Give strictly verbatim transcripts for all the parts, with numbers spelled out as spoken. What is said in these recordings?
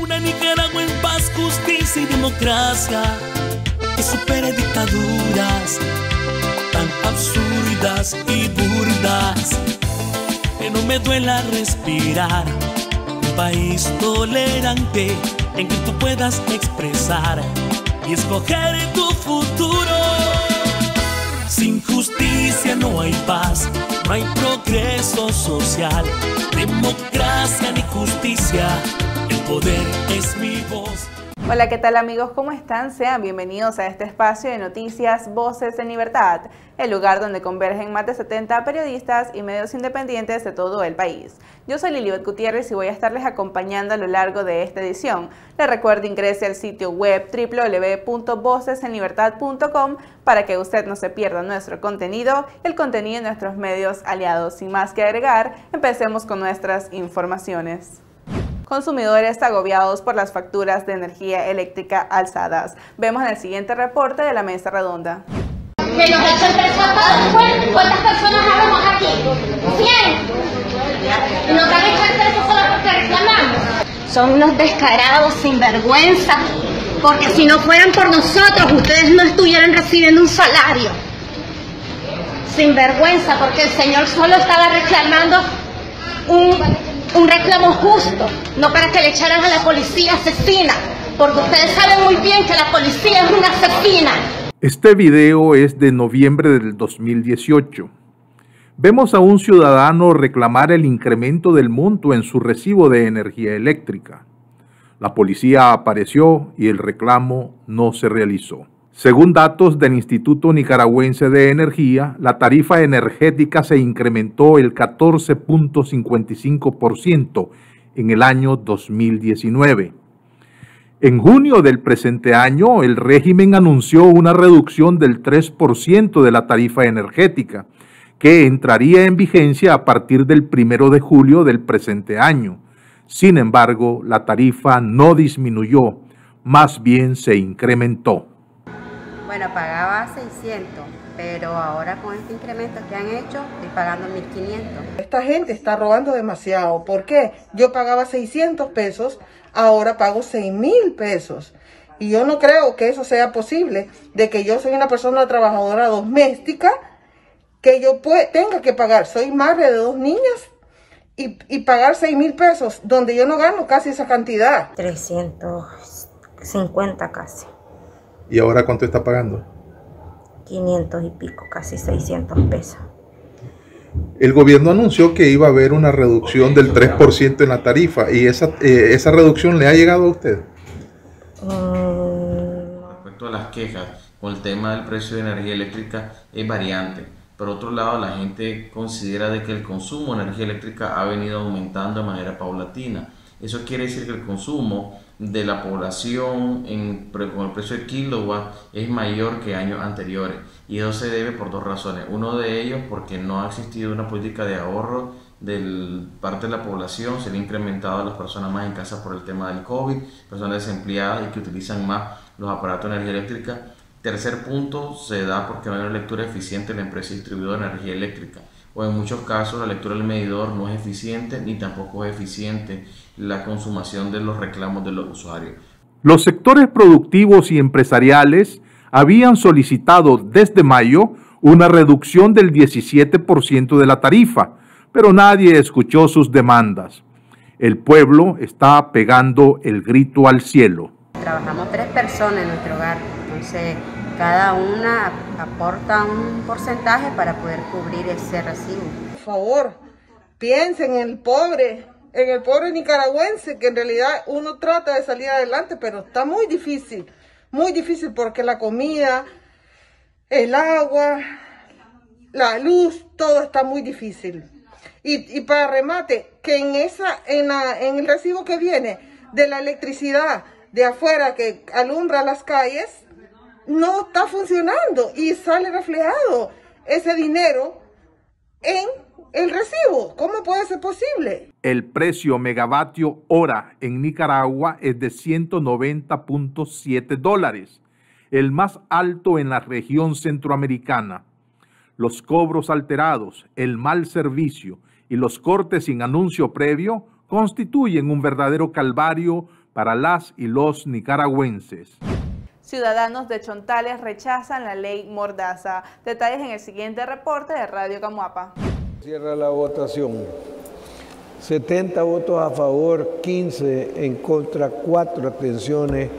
Una Nicaragua en paz, justicia y democracia, que supere dictaduras tan absurdas y burdas, que no me duela respirar. Un país tolerante en que tú puedas expresar y escoger tu futuro. Sin justicia no hay paz, no hay progreso social, democracia ni justicia, el poder es mi voz. Hola, ¿qué tal amigos? ¿Cómo están? Sean bienvenidos a este espacio de noticias Voces en Libertad, el lugar donde convergen más de setenta periodistas y medios independientes de todo el país. Yo soy Lilibet Gutiérrez y voy a estarles acompañando a lo largo de esta edición. Les recuerdo ingrese al sitio web doble u doble u doble u punto voces en libertad punto com para que usted no se pierda nuestro contenido y el contenido de nuestros medios aliados. Sin más que agregar, empecemos con nuestras informaciones. Consumidores agobiados por las facturas de energía eléctrica alzadas. Vemos en el siguiente reporte de la mesa redonda. Que nos echan tres patadas, ¿cuántas personas habemos aquí? cien. Y nos van a echar tres solo porque reclamamos. Son unos descarados sinvergüenza, porque si no fueran por nosotros, ustedes no estuvieran recibiendo un salario. Sinvergüenza, porque el señor solo estaba reclamando un... un reclamo justo, no para que le echaran a la policía asesina, porque ustedes saben muy bien que la policía es una asesina. Este video es de noviembre del dos mil dieciocho. Vemos a un ciudadano reclamar el incremento del monto en su recibo de energía eléctrica. La policía apareció y el reclamo no se realizó. Según datos del Instituto Nicaragüense de Energía, la tarifa energética se incrementó el catorce punto cincuenta y cinco por ciento en el año dos mil diecinueve. En junio del presente año, el régimen anunció una reducción del tres por ciento de la tarifa energética, que entraría en vigencia a partir del primero de julio del presente año. Sin embargo, la tarifa no disminuyó, más bien se incrementó. Bueno, pagaba seiscientos, pero ahora con este incremento que han hecho, estoy pagando mil quinientos. Esta gente está robando demasiado. ¿Por qué? Yo pagaba seiscientos pesos, ahora pago seis mil pesos. Y yo no creo que eso sea posible, de que yo soy una persona trabajadora doméstica, que yo tenga que pagar. Soy madre de dos niñas y, y pagar seis mil pesos, donde yo no gano casi esa cantidad. trescientos cincuenta casi. ¿Y ahora cuánto está pagando? quinientos y pico, casi seiscientos pesos. El gobierno anunció que iba a haber una reducción del tres por ciento en la tarifa. ¿Y esa, eh, esa reducción le ha llegado a usted? Mm. Respecto a las quejas con el tema del precio de energía eléctrica, es variante. Por otro lado, la gente considera de que el consumo de energía eléctrica ha venido aumentando de manera paulatina. Eso quiere decir que el consumo de la población en, con el precio de kilowatt es mayor que años anteriores, y eso se debe por dos razones. Uno de ellos porque no ha existido una política de ahorro de parte de la población, se le ha incrementado a las personas más en casa por el tema del COVID, personas desempleadas y que utilizan más los aparatos de energía eléctrica. Tercer punto, se da porque no hay una lectura eficiente de la empresa distribuidora de energía eléctrica, o en muchos casos la lectura del medidor no es eficiente, ni tampoco es eficiente la consumación de los reclamos de los usuarios. Los sectores productivos y empresariales habían solicitado desde mayo una reducción del diecisiete por ciento de la tarifa, pero nadie escuchó sus demandas. El pueblo está pegando el grito al cielo. Trabajamos tres personas en nuestro hogar, entonces cada una aporta un porcentaje para poder cubrir ese recibo. Por favor, piensen en el pobre, en el pobre nicaragüense, que en realidad uno trata de salir adelante, pero está muy difícil, muy difícil porque la comida, el agua, la luz, todo está muy difícil. Y, y para remate, que en, esa, en, la, en el recibo que viene de la electricidad de afuera que alumbra las calles, no está funcionando y sale reflejado ese dinero en el recibo. ¿Cómo puede ser posible? El precio megavatio hora en Nicaragua es de ciento noventa punto siete dólares, el más alto en la región centroamericana. Los cobros alterados, el mal servicio y los cortes sin anuncio previo constituyen un verdadero calvario para las y los nicaragüenses. Ciudadanos de Chontales rechazan la ley Mordaza. Detalles en el siguiente reporte de Radio Camuapa. Cierra la votación. setenta votos a favor, quince en contra, cuatro abstenciones,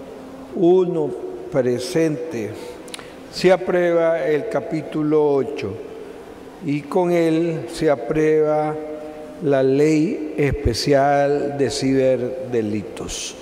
uno presente. Se aprueba el capítulo ocho y con él se aprueba la Ley Especial de Ciberdelitos.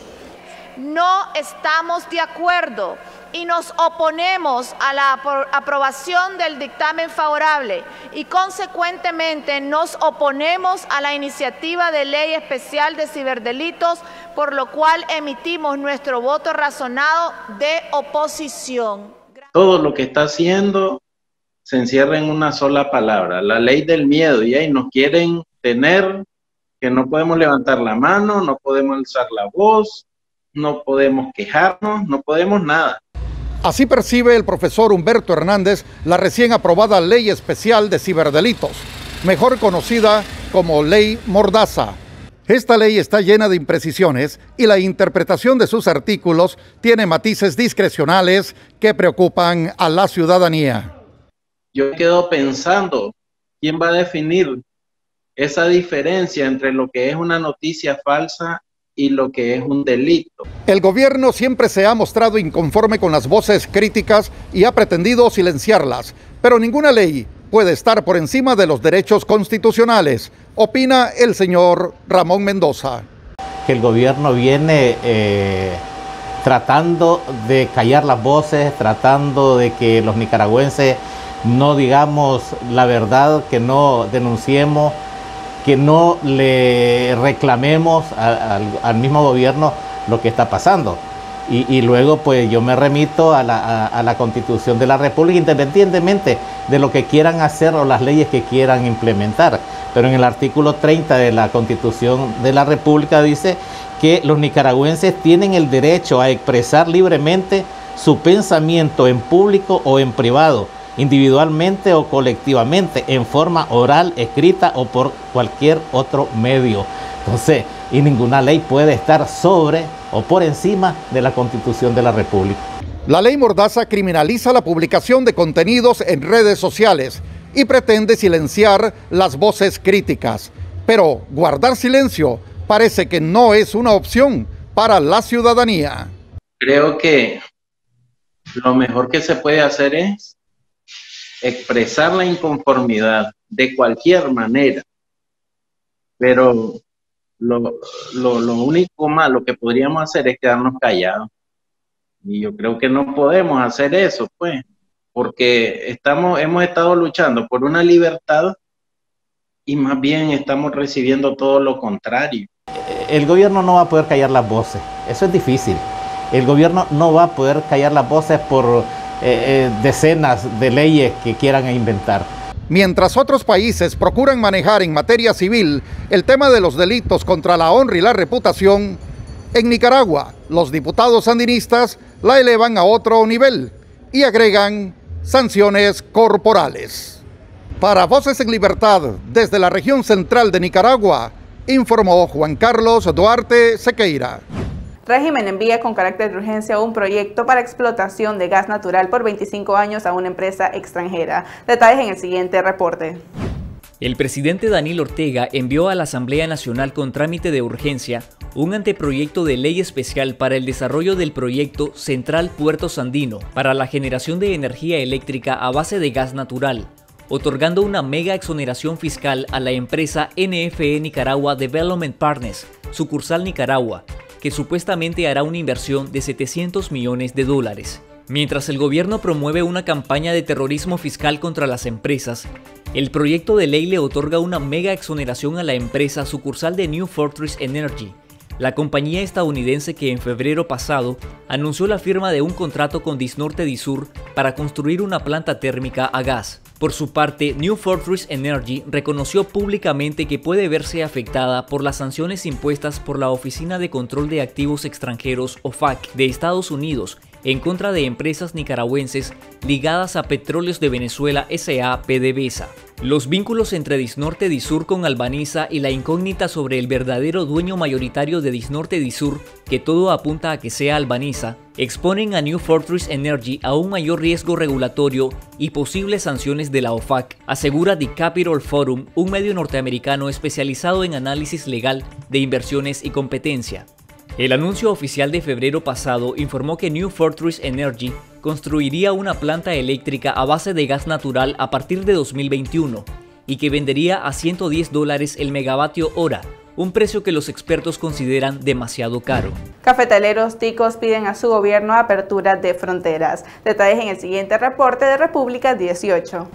No estamos de acuerdo y nos oponemos a la aprobación del dictamen favorable y consecuentemente nos oponemos a la iniciativa de ley especial de ciberdelitos, por lo cual emitimos nuestro voto razonado de oposición. Todo lo que está haciendo se encierra en una sola palabra, la ley del miedo, y ahí nos quieren tener que no podemos levantar la mano, no podemos alzar la voz, no podemos quejarnos, no podemos nada. Así percibe el profesor Humberto Hernández la recién aprobada Ley Especial de Ciberdelitos, mejor conocida como Ley Mordaza. Esta ley está llena de imprecisiones y la interpretación de sus artículos tiene matices discrecionales que preocupan a la ciudadanía. Yo quedo pensando, ¿quién va a definir esa diferencia entre lo que es una noticia falsa y lo que es un delito? El gobierno siempre se ha mostrado inconforme con las voces críticas y ha pretendido silenciarlas, pero ninguna ley puede estar por encima de los derechos constitucionales, opina el señor Ramón Mendoza. Que el gobierno viene eh, tratando de callar las voces, tratando de que los nicaragüenses no digamos la verdad, que no denunciemos, que no le reclamemos a, a, al mismo gobierno lo que está pasando. Y, y luego pues yo me remito a la, a, a la Constitución de la República, independientemente de lo que quieran hacer o las leyes que quieran implementar. Pero en el artículo treinta de la Constitución de la República dice que los nicaragüenses tienen el derecho a expresar libremente su pensamiento en público o en privado, individualmente o colectivamente, en forma oral, escrita o por cualquier otro medio. Entonces, y ninguna ley puede estar sobre o por encima de la Constitución de la República. La ley Mordaza criminaliza la publicación de contenidos en redes sociales y pretende silenciar las voces críticas. Pero guardar silencio parece que no es una opción para la ciudadanía. Creo que lo mejor que se puede hacer es expresar la inconformidad de cualquier manera, pero lo, lo, lo único malo que podríamos hacer es quedarnos callados, y yo creo que no podemos hacer eso, pues, porque estamos, hemos estado luchando por una libertad y más bien estamos recibiendo todo lo contrario. El gobierno no va a poder callar las voces, eso es difícil. El gobierno no va a poder callar las voces por Eh, eh, decenas de leyes que quieran inventar. Mientras otros países procuran manejar en materia civil el tema de los delitos contra la honra y la reputación, en Nicaragua los diputados sandinistas la elevan a otro nivel y agregan sanciones corporales. Para Voces en Libertad, desde la región central de Nicaragua, informó Juan Carlos Duarte Sequeira. Régimen envía con carácter de urgencia un proyecto para explotación de gas natural por veinticinco años a una empresa extranjera. Detalles en el siguiente reporte. El presidente Daniel Ortega envió a la Asamblea Nacional con trámite de urgencia un anteproyecto de ley especial para el desarrollo del proyecto Central Puerto Sandino para la generación de energía eléctrica a base de gas natural, otorgando una mega exoneración fiscal a la empresa N F E Nicaragua Development Partners, sucursal Nicaragua, que supuestamente hará una inversión de setecientos millones de dólares. Mientras el gobierno promueve una campaña de terrorismo fiscal contra las empresas, el proyecto de ley le otorga una mega exoneración a la empresa sucursal de New Fortress Energy, la compañía estadounidense que en febrero pasado anunció la firma de un contrato con Disnorte Disur para construir una planta térmica a gas. Por su parte, New Fortress Energy reconoció públicamente que puede verse afectada por las sanciones impuestas por la Oficina de Control de Activos Extranjeros, O F A C, de Estados Unidos en contra de empresas nicaragüenses ligadas a Petróleos de Venezuela S A PDVSA. Los vínculos entre Disnorte Disur con Albaniza y la incógnita sobre el verdadero dueño mayoritario de Disnorte Disur, que todo apunta a que sea Albaniza, exponen a New Fortress Energy a un mayor riesgo regulatorio y posibles sanciones de la O F A C, asegura The Capital Forum, un medio norteamericano especializado en análisis legal de inversiones y competencia. El anuncio oficial de febrero pasado informó que New Fortress Energy construiría una planta eléctrica a base de gas natural a partir de dos mil veintiuno y que vendería a ciento diez dólares el megavatio hora, un precio que los expertos consideran demasiado caro. Cafetaleros ticos piden a su gobierno apertura de fronteras. Detalles en el siguiente reporte de República dieciocho.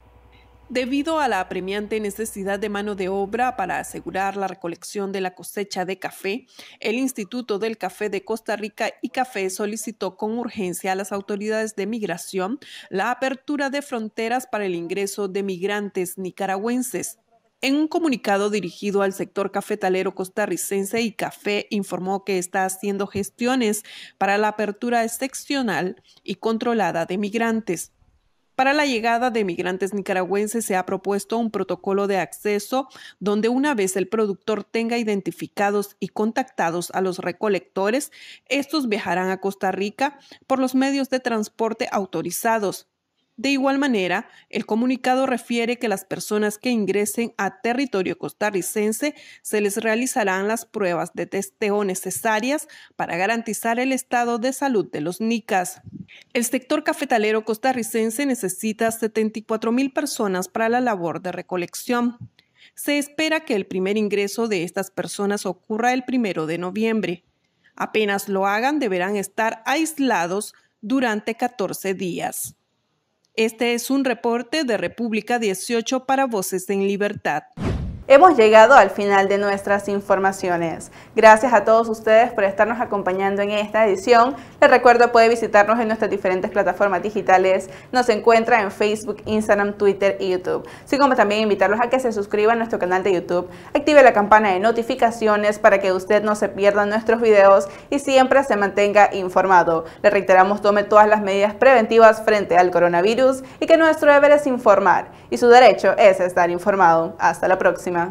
Debido a la apremiante necesidad de mano de obra para asegurar la recolección de la cosecha de café, el Instituto del Café de Costa Rica y Café solicitó con urgencia a las autoridades de migración la apertura de fronteras para el ingreso de migrantes nicaragüenses. En un comunicado dirigido al sector cafetalero costarricense, y Café informó que está haciendo gestiones para la apertura excepcional y controlada de migrantes. Para la llegada de migrantes nicaragüenses se ha propuesto un protocolo de acceso donde una vez el productor tenga identificados y contactados a los recolectores, estos viajarán a Costa Rica por los medios de transporte autorizados. De igual manera, el comunicado refiere que las personas que ingresen a territorio costarricense se les realizarán las pruebas de testeo necesarias para garantizar el estado de salud de los nicas. El sector cafetalero costarricense necesita setenta y cuatro mil personas para la labor de recolección. Se espera que el primer ingreso de estas personas ocurra el primero de noviembre. Apenas lo hagan, deberán estar aislados durante catorce días. Este es un reporte de República dieciocho para Voces en Libertad. Hemos llegado al final de nuestras informaciones. Gracias a todos ustedes por estarnos acompañando en esta edición. Les recuerdo, puede visitarnos en nuestras diferentes plataformas digitales. Nos encuentra en Facebook, Instagram, Twitter y YouTube. Así como también invitarlos a que se suscriban a nuestro canal de YouTube, active la campana de notificaciones para que usted no se pierda nuestros videos y siempre se mantenga informado. Le reiteramos, tome todas las medidas preventivas frente al coronavirus y que nuestro deber es informar y su derecho es estar informado. Hasta la próxima.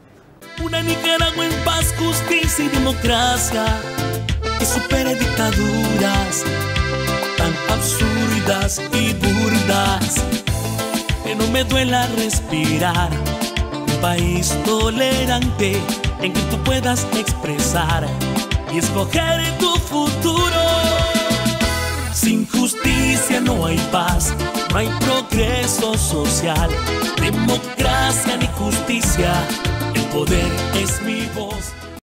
Una Nicaragua en paz, justicia y democracia, que supere dictaduras tan absurdas y burdas, que no me duela respirar. Un país tolerante en que tú puedas expresar y escoger tu futuro. Sin justicia no hay paz, no hay progreso social, democracia ni justicia. El poder es mi voz.